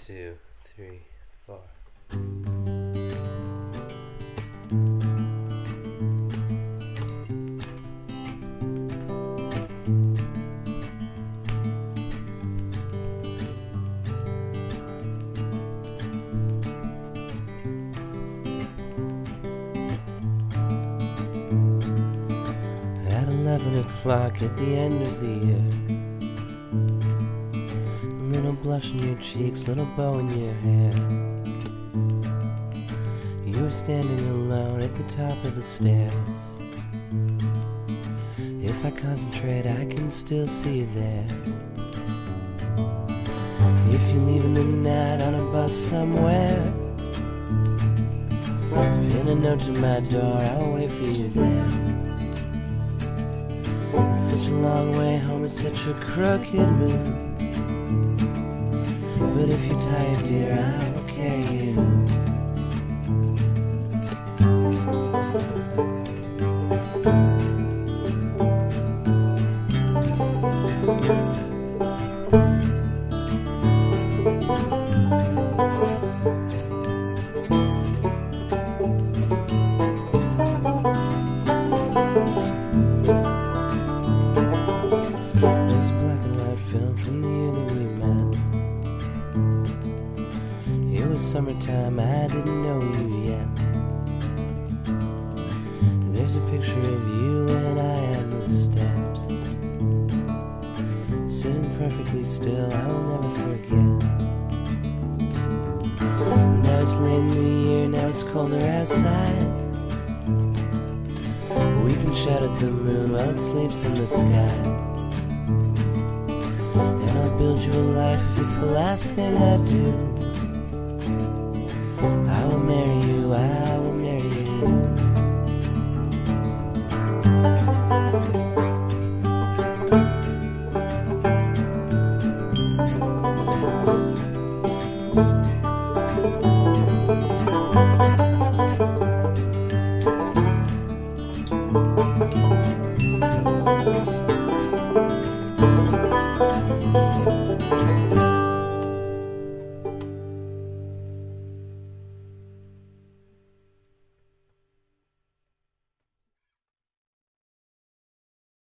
2, 3, 4. At 11 o'clock at the end of the year, little blush in your cheeks, little bow in your hair. You were standing alone at the top of the stairs. If I concentrate, I can still see you there. If you're leaving tonight on a bus somewhere, pin a note to my door, I'll wait for you there. It's such a long way home, it's such a crooked move. But if you're tired, dear, I'll carry you. There's a black and white film from the year that we met. It was summertime, I didn't know you yet. There's a picture of you and I on the steps, sitting perfectly still, I will never forget. Now it's late in the year, now it's colder outside. We've been shut at the moon while it sleeps in the sky. And I'll build you a life if it's the last thing I do. I will marry you,